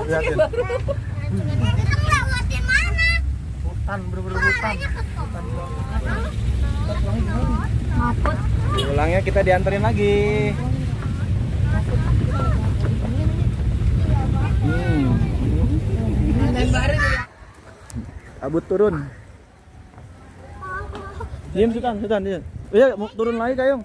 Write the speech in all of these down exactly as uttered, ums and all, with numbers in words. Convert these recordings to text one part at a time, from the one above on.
Lihatin. Kita ngelewatin mana? Hutan, bener-bener hutan. Hutan. Maput. Pulangnya kita dianterin lagi. Hmm. Kabut turun. Diam Sultan, Sultan, diam. Iya, mau turun lagi Kayong.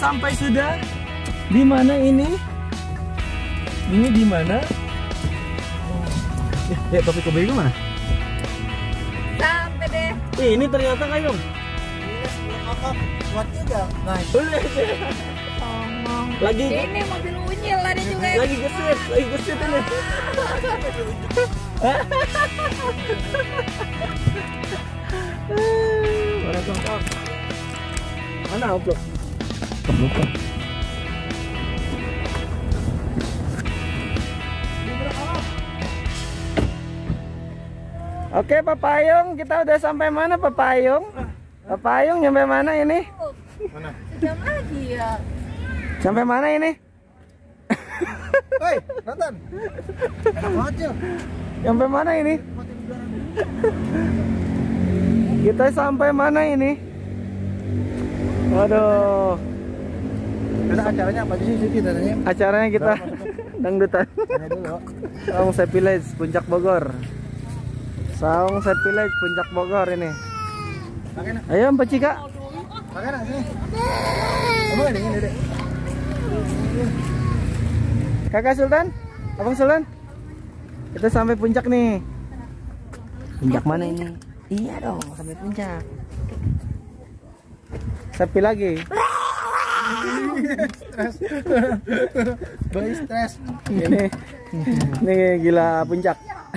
sampai sudah. Di mana ini? Ini di mana? Eh, eh topik ke Bayung mana? Sampai deh. Eh, ini ternyata Kayung. Iya, sebelum kakak buat juga naik. Ngomong. Lagi Ini mobil unyil ada juga. lagi gesit, lagi gesit ini. Mana tongkok? Mana amplop? Lupa. Oke Pak Payung, kita udah sampai mana Pak Payung? Pak Payung nyampe mana ini? Mana? Sejam lagi ya. Sampai mana ini? Hei, Nathan. Enak banget ya. Sampai mana ini? Kita sampai mana ini? Waduh. Udah acaranya apa sih sih tanya? Acaranya kita dangdutan. Tanya dulu. Saung Set Village Puncak Bogor. Saung Set Village Puncak Bogor ini. Pakai nak. Ayo Mbak Cika. Pakai nak sini. Kamu ini ini deh. Kakak Sultan, Abang Sultan. Kita sampai puncak nih. Puncak mana ini? Iya dong, sampai puncak. Sepi lagi. Stres. Boy stres. Ini, ini gila puncak.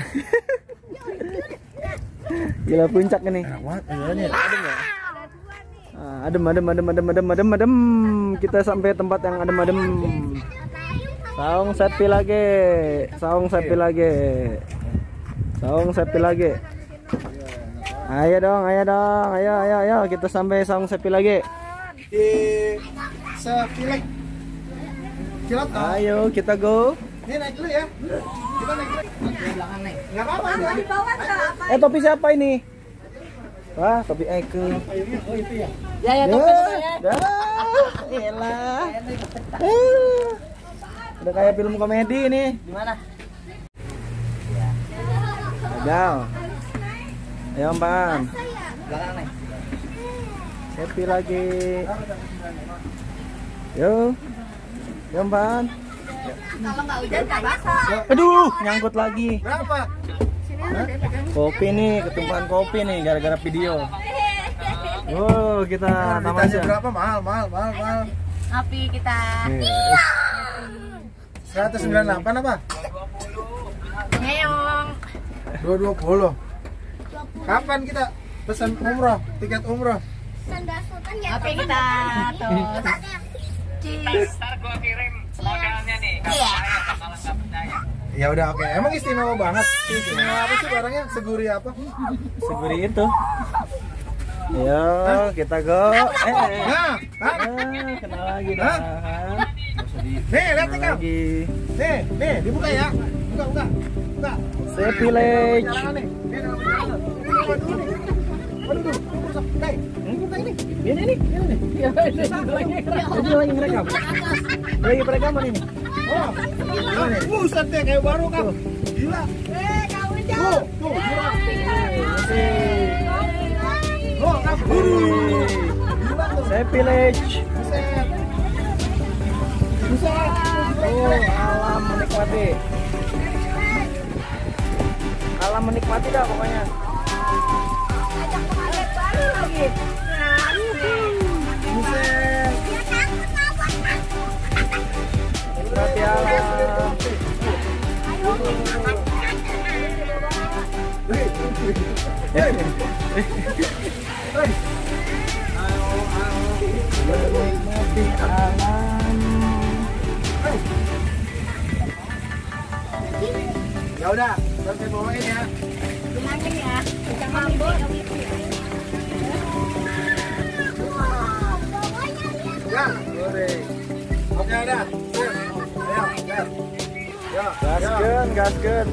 Gila puncak ini. Enak banget jalannya. Ah, adem, adem, adem, adem, adem, adem, adem. Kita sampai tempat yang adem, adem. Saung Sepi lagi, saung Sepi lagi, saung Sepi lagi. Ayo dong, ayo dong, ayo, ayo, ayo. Kita sampai saung Sepi lagi. Di sepilik. Cilok. Ayo kita go. Ini naik dulu ya. Kita naik dulu. Belakang naik. Enggak apa-apa. Di bawah enggak apa? Eh topi siapa ini? Wah topi Eke. Oh itu ya. Ya ya Ya, dah, elah. Eh, udah kayak film komedi ini. Di mana? Gagal. Ayo Pan. Belakang naik. Happy lagi. Yo. Yo Pan. Kalau enggak hujan enggak basah. Aduh, nyangkut lagi. Berapa? Kopi nih, ketumpahan kopi nih gara-gara video. Wow, kita Ditanya tamasya. berapa? Mahal, mahal, mahal, mahal. Ngopi kita. Nih. seratus sembilan puluh delapan apa? Ngeong. dua ratus dua puluh. Kapan kita pesan umroh, tiket umroh? Ngopi kita terus. Cheese. Ntar gua kirim modelnya nih. Kalau Iya. saya kalau nggak percaya. Ya udah oke. Emang istimewa banget. Istimewa apa sih barangnya? Seguri apa? Seguri itu. Yo, kita go. Eh, eh. Nah, hah? Ah, kena lagi dah. Hah? Nih, lihat nih Kena kau. lagi. Nih, nih, dibuka ya. Buka, buka. Buka. Set Village. Jangan nih. Nih, nih, nih. Buka dulu nih. Waduh, tuh, rusak. Nih, buka ini. Ini nih, ini nih. Ini lagi ngerekam. Lagi perekaman ini. Oh, gila nih. Buset deh, kayak baru kan. Gila. Tuh, tuh, gila. Oh, kan. Gila tuh. Set Village. Buset. Buset. Oh, alam menikmati. Alam menikmati dah pokoknya. Buset. Menikmati alam. Menikmati alam. Ya udah, ntar saya bawain ya. Bilangin ya, kita mabuk. Ya, goreng. Oke udah. Sip. Ayo, gas. Ya, Gaskeun, gaskeun.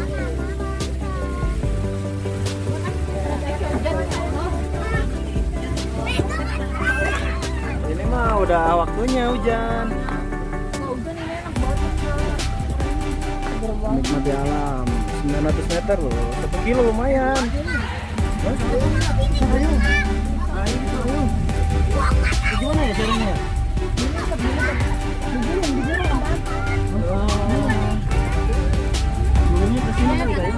Ini mah udah waktunya hujan. Menikmati alam. sembilan ratus meter loh. satu kilo lumayan. Gimana ya caranya? Dulunya ke sini kali Kayong.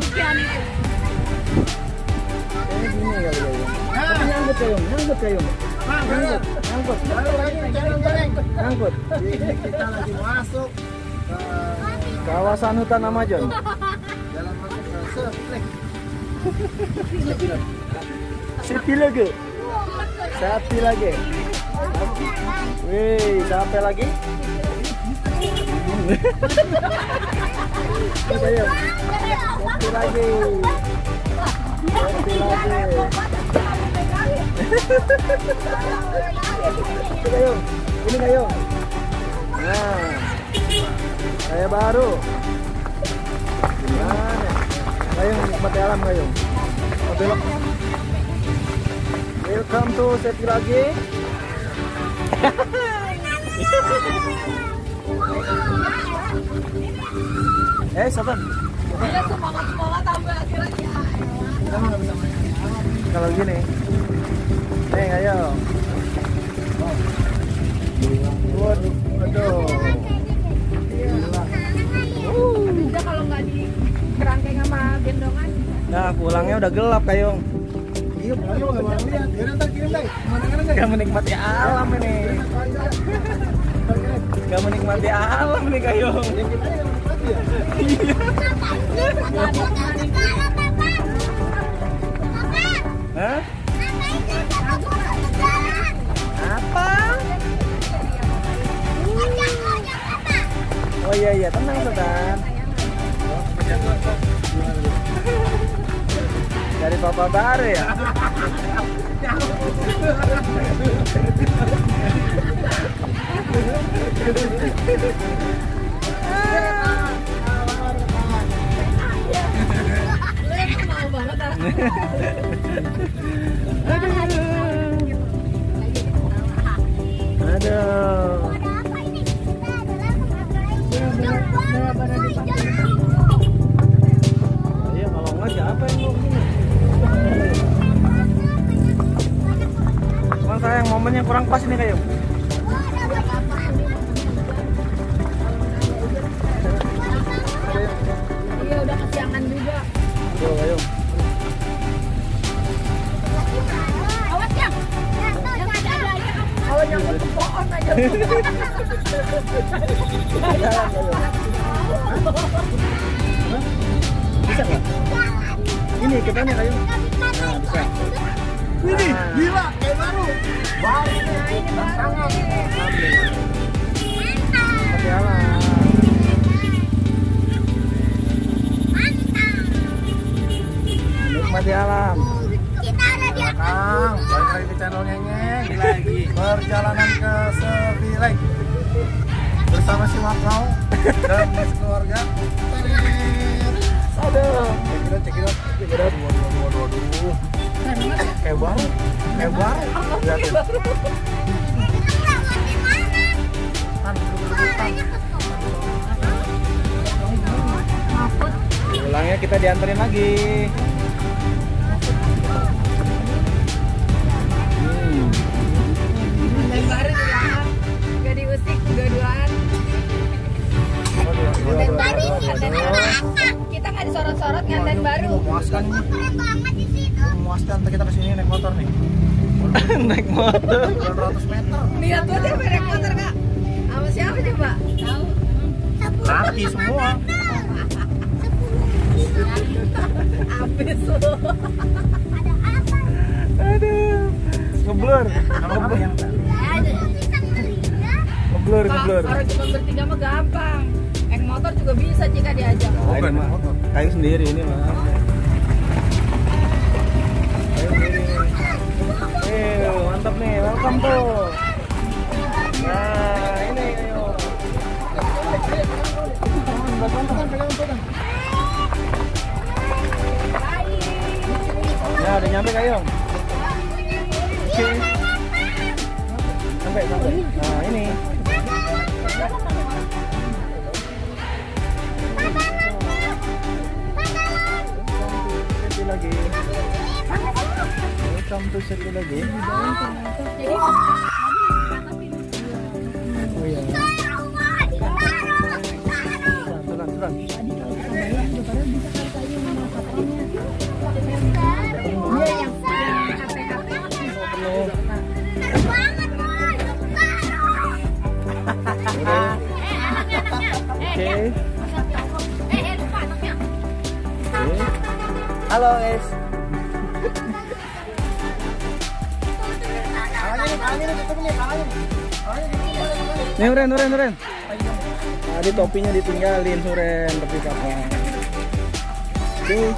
Kayaknya gini kali Kayong. Tapi nyangkut Kayong, nyangkut Kayong. Nyangkut, nyangkut. Nyangkut. Ini kita lagi masuk ke Kawasan hutan Amazon. dalam masuk ke Seplek. Sepi lagi. Sepi lagi. Wih, siapa lagi? Kayong. Sepi lagi. Sepi lagi. Ini Kayong. Ini Kayong. Nah, saya baru. Gimana? Kayong nikmati alam Kayong. Oh, belok. Welcome to Sepi lagi. Eh, sabar. Kalau gini, eh ayo. Waduh, waduh. Bisa kalau nggak di kerangkeng sama gendongan. Nah, pulangnya udah gelap Kayong. Iya, baru nggak mau lihat. Ya udah kirim deh. Mana-mana deh. Gak menikmati alam ini. Gak menikmati alam nih Kayong. Yang kita yang menikmati ya. Hah? Apa? Oh iya iya, tenang Sultan. Dari papa baru ya. Aduh. Iya, kalau enggak siapa yang mau begini? Cuman sayang momennya kurang pas ini Kayong. Iya udah kesiangan juga. Tuh Kayong. Awas ya. Awas nyangkut ke pohon aja. Bisa nggak? Ini kitanya Kayong. Nah, bisa. Ini gila kayak baru. Baru ini sangat. Pakai alam. Nikmati alam. Kang, balik lagi ke channel Nyeng lagi. Perjalanan ke Sebilek bersama si Makau dan keluarga. Aduh. Cekidot, cekidot, cekidot. Waduh, waduh, waduh, waduh. Kayak baru, kayak baru. Lihatin. Tan, Pulangnya kita dianterin lagi. Hmm. Dan baru bilang nggak diusik dua-duaan. Waduh, waduh, waduh, waduh, waduh. Kita nggak disorot-sorot nganten baru. memuaskan ini. Memuaskan. Ntar kita kesini naik motor nih. Naik motor. sembilan ratus meter. Lihat tuh dia naik motor kak. Sama siapa coba? Tahu. Laki semua. Habis lu. Aduh. Ngeblur. Nama yang Ngeblur, Pak, ngeblur. orang cuma bertiga mah gampang. Naik motor juga bisa jika diajak. Nah, ini mah kayu sendiri ini mah. Kayu sendiri. Eh, mantap nih. Welcome tuh. Nah, ini ayo. Ya, udah nyampe Kayong. Oke. Sampai, sampai. Nah, ini. Sepi lagi. Welcome to Sepi lagi. iya. Turun, turun. Iya yang H P H P. Penuh. Oke. Halo guys. Nih Uren, Uren, Uren. Tadi topinya ditinggalin Uren, tapi kapan? Tuh.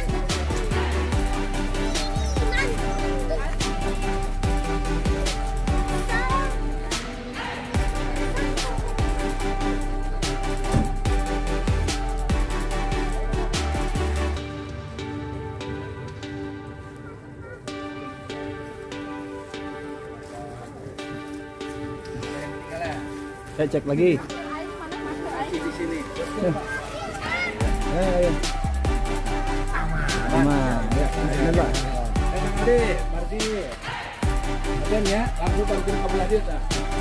Saya cek lagi. Di sini. Ayo, ayo. Aman. Ya, ini Pak. Ade, Marti. Aden ya, langsung parkir kabel aja ta.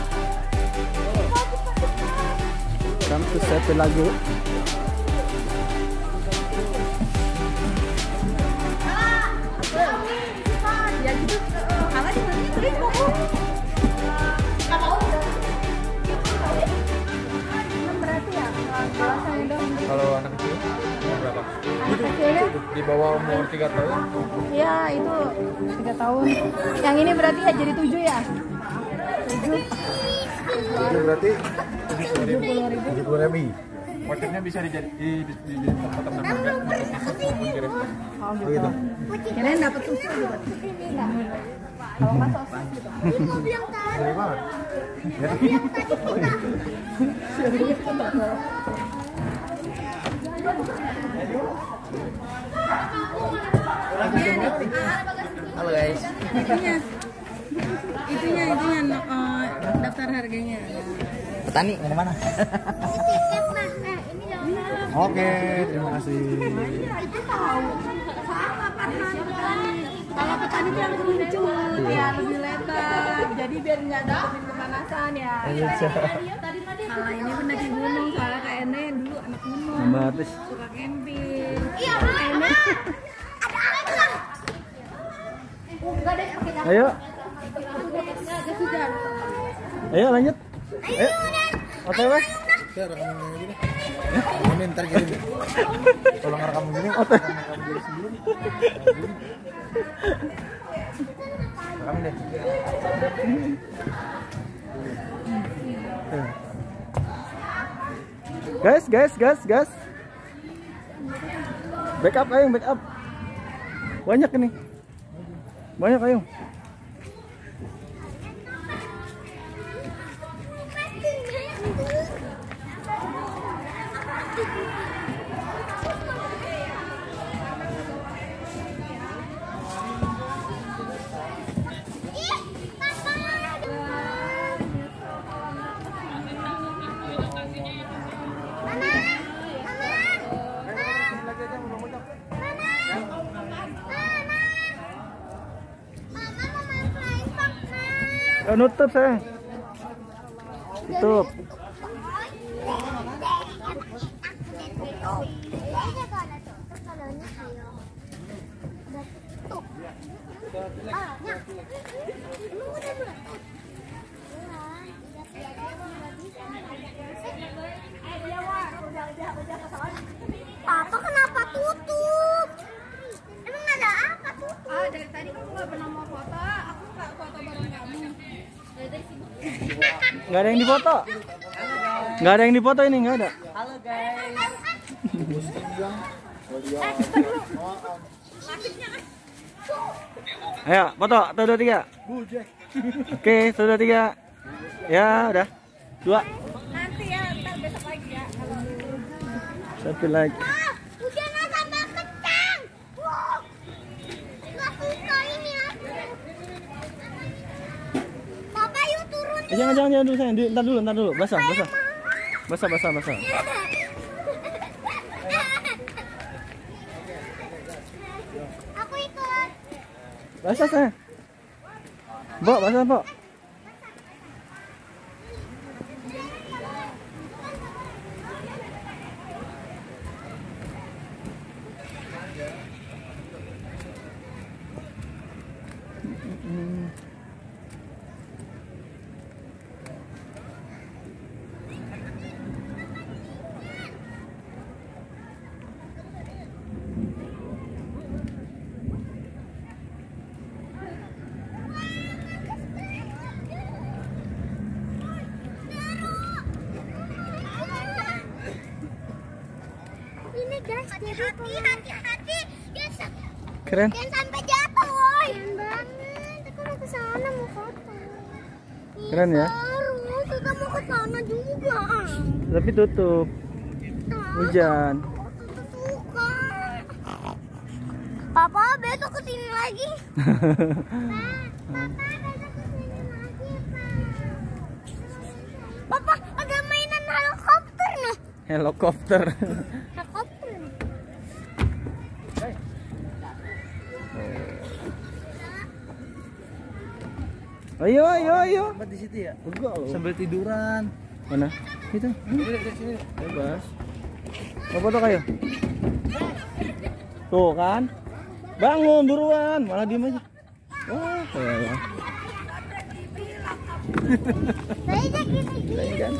Kampus satu lagu. Ya gitu. Kalau di mana tadi mau? Enggak mau. Berarti ya kalau saya dong. Kalau anak kecil berapa? Anak kecilnya? Di bawah umur tiga tahun. Iya itu tiga tahun. Yang ini berarti ya jadi tujuh ya? Tujuh. Itu berarti Tujuh puluh ribu. tujuh puluh ribu. Motifnya bisa dijadi di di di di tempat ternak juga untuk masuk mengirim. Oh Oh gitu. Kirain dapat susu gitu. Enggak. Kalau nggak sosis gitu. Dari mana? Halo guys. Itunya, itunya, itunya uh, daftar harganya. Petani dari mana? Oke, terima kasih. Kalau petani itu yang keruncul, ya lebih lebar, jadi biar nggak dapetin kepanasan ya. Kalau ini pendaki gunung, soalnya Kak Ene dulu anak gunung, Bagus. suka camping. Iya, Ene. Ayo. Ada sudah. Ayo lanjut. Ayo. O T W. Saya rekam ini deh. Ini ntar kirim. Tolong rekam ini. O T W. Rekam deh. Guys, guys, guys, guys. Backup ayo, backup. Banyak ini. Banyak ayo. Oh, nutup saya. Tutup. Papa kenapa tutup? Emang ada apa tutup? Ah, dari tadi kamu nggak pernah mau foto, aku nggak foto bareng kamu. Dari tadi sibuk. Nggak ada yang difoto. Nggak ada yang difoto ini, nggak ada. Halo guys. Ayo, foto. Satu, dua, tiga. Oke, satu, dua, tiga. Ya, udah. Dua. Nanti ya, ntar besok lagi ya. Kalau Satu lagi. Ah, hujannya tambah kencang. Wow. Nggak suka ini ya. Papa yuk turun. Eh, jangan, jangan, jangan dulu sayang. Di- Ntar dulu, ntar dulu. Basah, basah. Basah, basah, basah. Aku ikut. Basah sayang. Mbok, basah, Mbok. Keren. Jangan sampai jatuh, woi. Keren banget. Aku mau ke sana mau foto. Keren ya. Baru kita mau ke sana juga. Tapi tutup. Hujan. Suka. Papa besok kesini lagi. Papa besok kesini lagi, Pak. Papa ada mainan helikopter nih. Helikopter. Helikopter. Ayo, ayo, ayo. Tempat di situ ya. Enggak loh. Sambil tiduran. Mana? Itu. Sini, sini. Bebas. Mau foto kayo? Tuh kan. Bangun buruan, malah diem aja. Wah, kayak Saya gini Keren kan?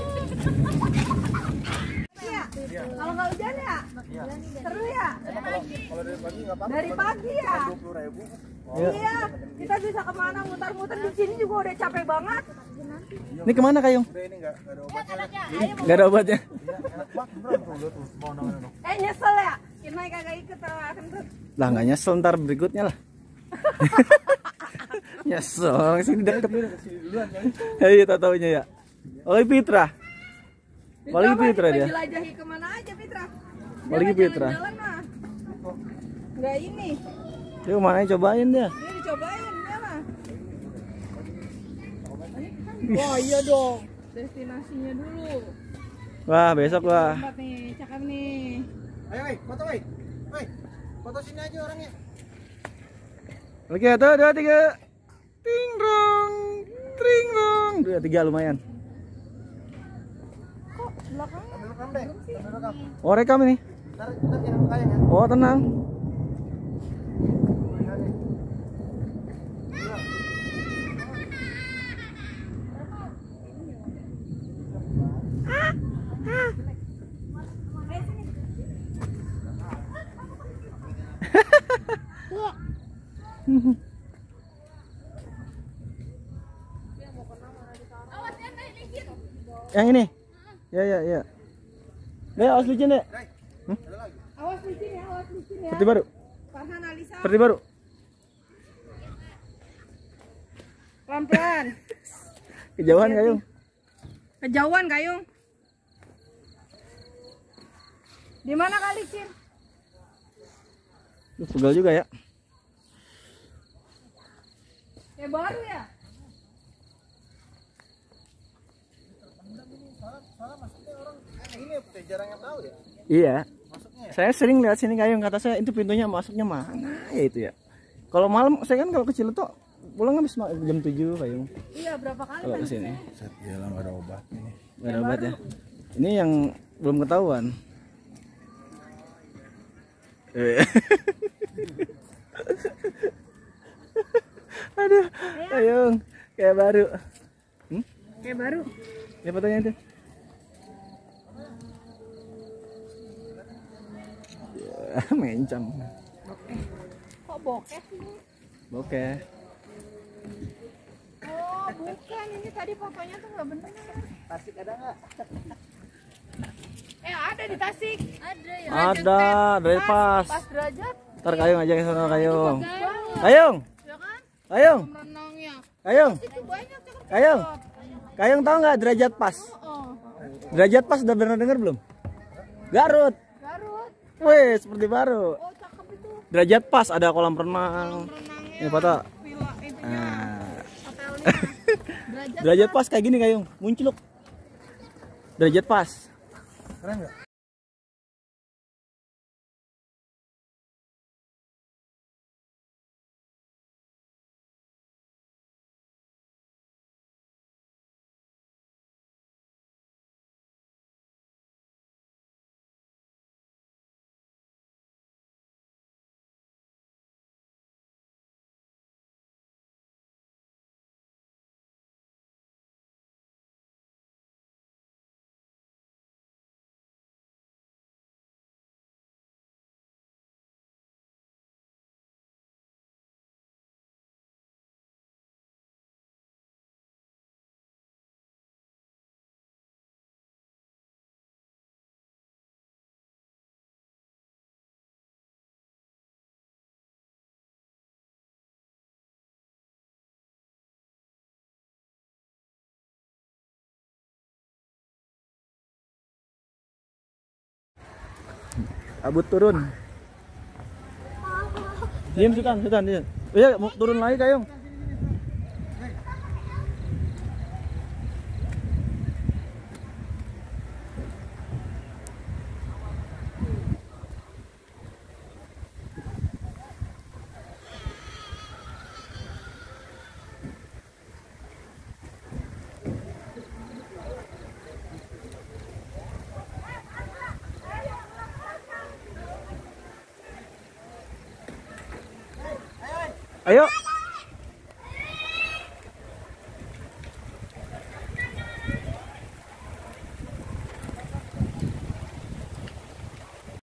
Kalau nggak hujan ya? Seru ya? Kalau dari pagi nggak apa-apa. Dari pagi ya? dua puluh ribu. Iya. Iya, kita bisa kemana muter-muter di sini juga udah capek banget. Ini kemana Kayung? Udah ini nggak nggak ada obatnya. Gak ada obatnya. Iya, enak banget beneran tuh lihat tuh pemandangannya tuh. Eh nyesel ya? Kita kagak ikut sama kentut. Lah nggak nyesel ntar berikutnya lah. Nyesel sini deket. Iya tak taunya ya. Oleh Fitra. Paling Coba Fitra dia. Jelajahi kemana aja Fitra? Paling Jangan Fitra. jalan-jalan mah. Nggak ini. Dia kemana cobain dia. Ini dicobain dia mah. Wah iya dong. Destinasinya dulu. Wah besok lah. Tempat nih, cakep nih. Ayo, woi, foto woi. Woi, foto sini aja orangnya. Oke, satu, dua, tiga. Ting rong, ting rong. Dua, tiga lumayan. Kok belakangnya? Ambil rekam deh. Ambil rekam. Oh rekam ini. Ntar kita kirim ke Kayang ya. Oh tenang. Yang ini? Ya ya ya. Dek, awas licin dek. Hmm? Awas licin ya, awas licin ya. Seperti baru. Farhan Alisa. Seperti baru. Pelan-pelan. Kejauhan Kayung. Kejauhan Kayung. Di mana kali licin? Duh, pegal juga ya. Ya baru ya. Soalnya maksudnya orang eh, ini ya, jarang yang tahu ya. Iya. Masuknya ya. Saya sering lihat sini Kayung, kata saya itu pintunya masuknya mana ya itu ya. Kalau malam saya kan kalau kecil tuh pulang habis ma- jam tujuh Kayung. Iya berapa kali Kalau kan? ke sini. Set, gila nggak ada obat ini. Gak ada obat ya. Ini yang belum ketahuan. Eh. Aduh, Kayung kayak baru. Hmm? Kayak baru. Ini fotonya itu. Ya, mencam. Kok bokeh sih? Oke. Oh bukan, ini tadi fotonya tuh nggak bener. Tasik ada nggak? Eh ada di Tasik. Ada ya. Ada dari pas. Pas derajat. Ntar Kayung aja ke sana Kayung. Wow. Kayung, Ya kan? Kayung, Renangnya. Kayung, Itu banyak cakep. Kayung. Kayung tahu nggak derajat pas? Oh. Derajat pas udah pernah denger belum? Garut. Garut. Wih, seperti baru. Oh cakep itu. Derajat pas ada kolam renang. Renangnya. Ini foto. Villa itunya. Nah, Hotelnya. Derajat. derajat pas kayak gini Kayung, muncul. Derajat pas. Keren nggak? Abut turun. Diam Sultan, Sultan, diam. Iya, mau turun lagi Kayong. Ayo.